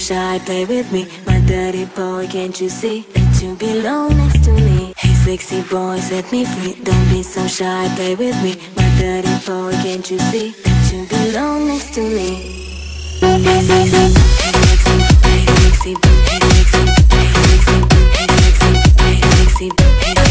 shy, play with me. My dirty boy, can't you see that you belong next to me? Hey sexy boy, set me free. Don't be so shy, play with me. My dirty boy, can't you see that you belong next to me? Hey sexy, hey sexy, hey sexy, hey sexy, hey sexy, hey sexy, hey sexy, hey sexy.